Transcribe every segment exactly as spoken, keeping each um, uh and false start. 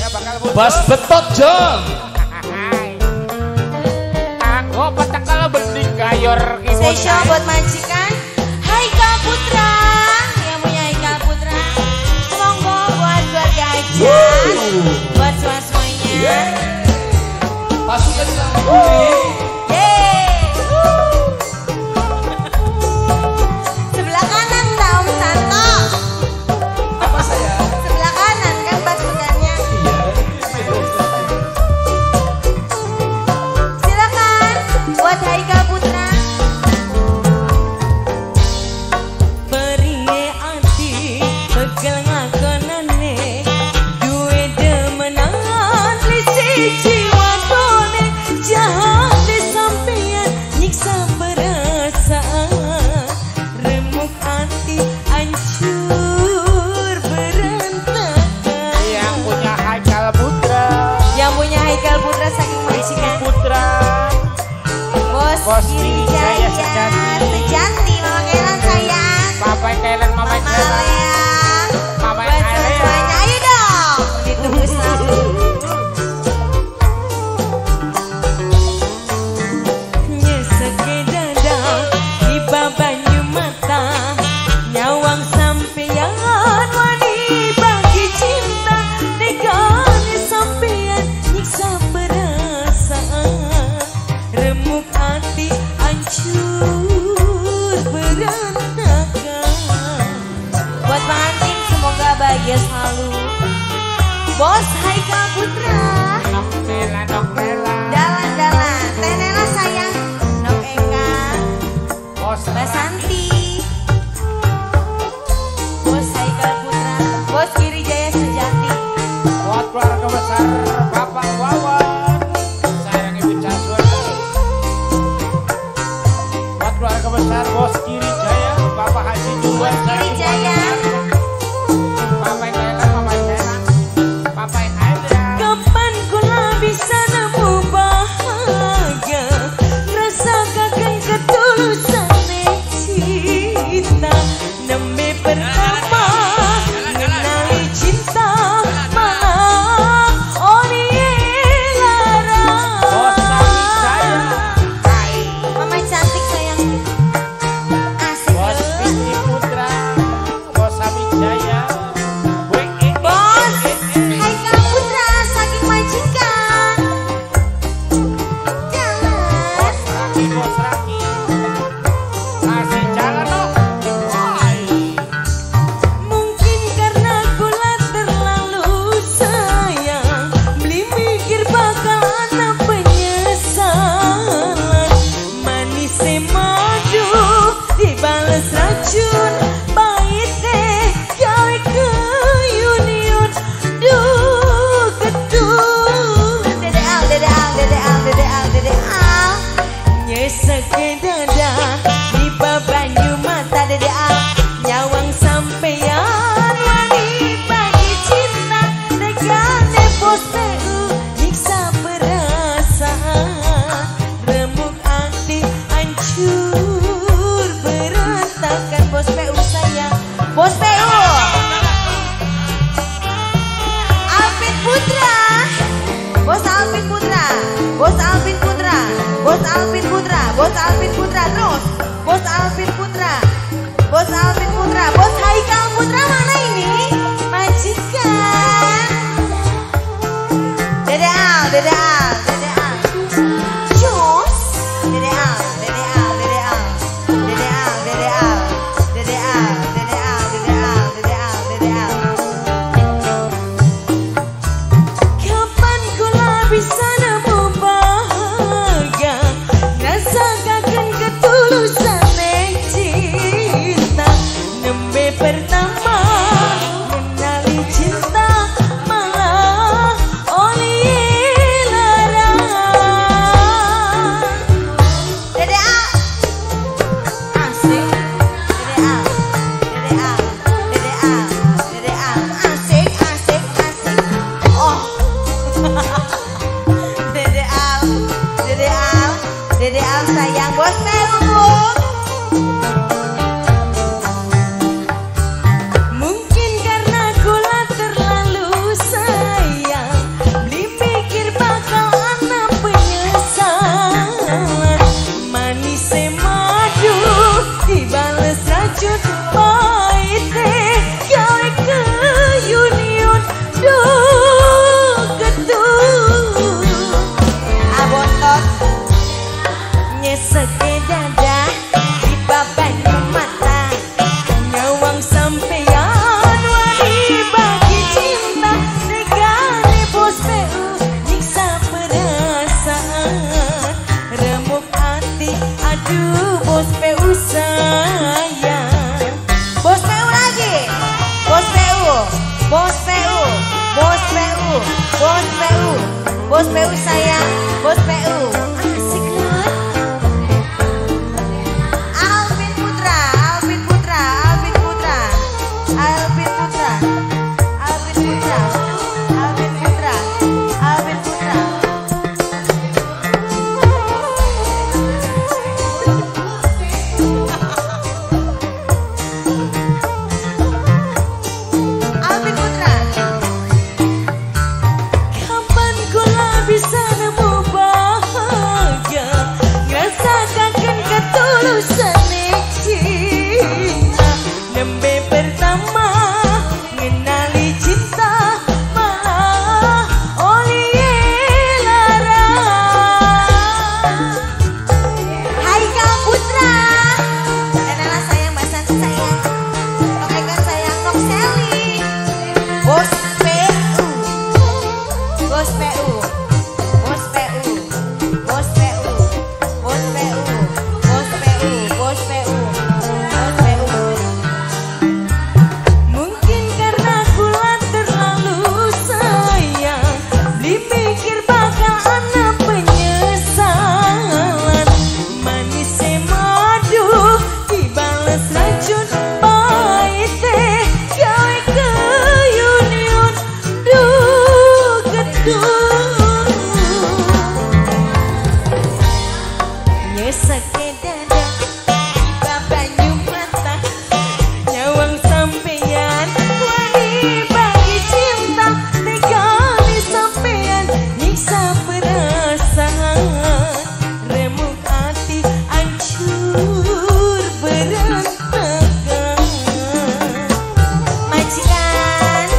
Bas Betot John. Aku petekal bening gayor ibu. Spesial buat majikan Haikal Putra. Yang punya Haikal Putra, monggo buat keluarga aja, buat semua semuanya. Pasukan Sambung. Sebelah kanan tak Om Santo. Apa saya? Sebelah kanan kan pasukannya. Silakan buat Haikal Putra. Periye ati pegel ngakonane duwe demenangan lisi jiwa done jahat disampeyan nyiksa perasaan remuk ati hancur berantakan. Yang punya Haikal Putra. Yang punya Haikal Putra saking majikan Putra. Bos Bos Giri Jaya Jaya Sejati. Sejati. Mama Kelan sayang. Papa Kelen, Mama Mama Kelen. Lea. Mama Buat Kelen. semuanya ayo dong ditunggu selalu. Nyeseke dada di banyu mata nyawang sampeyan wani bagi cinta negane sampeyan nyiksa perasaan remuk hati hancur berantakan. Buat pengantin semoga bahagia selalu. Bos Haikal Putra. Nok Mela, Nok Mela. Dalan-dalan. Teh Nela sayang. Nok Eka. Bos Mbak Santi. Bos Haikal Putra. Bos Giri Jaya Sejati. buat keluarga besar Bapak Wawan. Sayang Ibu Casur. Buat keluarga besar Bos Giri Jaya, Bapak Haji Juwan. Bos Giri Jaya. Papai Kelen, Mama Kelen. Papai Aida. Kapan kula bisa nemu bahagia rasakan ketulusan cinta nembe pertama mengenali cinta malah oni lara. Bos Sami Jaya. Hai. Mama cantik sayang. Asik Bos loh. Fitri Putra. Bos Sami Jaya. Weng, eh, eh, Bos eh, eh, eh. Haikal Putra saking majikan. Jalan. Bos Raki, Bos Raki. Kasih jalan dong. Woi. Mungkin karena kula terlalu sayang beli mikir bakal ana penyesalan manis madu dibales racun pahit deh gawe keyuniun duh keduh. Dede Al, Dede Al, Dede Al, Dede Al, Dede Al. nyeseke dada di banyu mata Dede Al nyawang sampeyan wani bagi cinta negane bos P U nyiksa perasaan remuk hati hancur berantakan. Bos P U sayang. Bos P U. Alvin Putra. Bos Alvin Putra. Bos Alvin Putra. Bos Alvin Putra. Bos Alvin Putra terus. Bos Alvin Putra. Bos Alvin Putra. Bos Haikal Putra mana ini? Majikan. Dede Al, Dede Al, Dede Al. Cus. Dede Al, Dede Al, Dede Al. Dede Al, Dede Al. Dede Al, Dede Al, Dede Al, Dede Al, Dede Al. Kapan kula bisa nemu bahagia rasakan ketulusan cinta nembe pertama mengenali cinta malah oli Bos P U sayang, Bos P U. Asik banget. Alvin Putra, Alvin Putra, Alvin Putra, Alvin Putra, Alvin Putra, Alvin Putra, Alvin Putra. Alvin Putra. Kapan kula bisa nemu bahagia, ngerasakan ketulusan cinta. Nembe pertama ngenali cinta malah oleh lara. Haikal Putra. Danalah sayang, Mbak Santi sayang. Tok Egan sayang, Tok Sally. Bos P U. Bos P U. Bos P U. Bos P U. Bos P U. Bos P U. Bos P U. Bos P U. Mungkin karena kula terlalu sayang, dipikir bakal ana penyesalan. Manis madu dibales racun pahit teh, gawe keyuniun duh getun. Nyesek dada babanyu mata, nyawang sampeyan wani bagi cinta, tegali sampeyan nyiksa perasaan, remuk hati hancur berantakan. Majikan.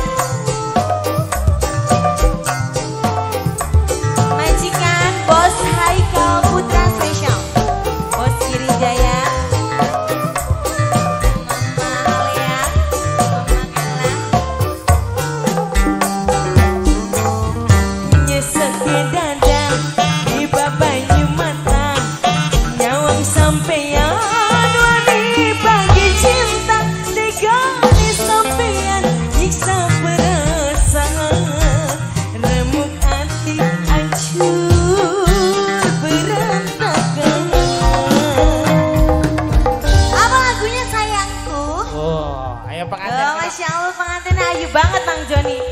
Majikan Bos Haikal Putra spesial. Bos Kiri Jaya. Mama Lea. Mama Ella. Nyesek dada di babanyu mata, nyawang sampeyan wani bagi cinta, tegali sampeyan nyiksa perasaan, remuk hati hancur berantakan. Apa lagunya sayangku? Oh, ayo pengantin. Oh, Masya Allah pengantin ayu banget Bang Joni.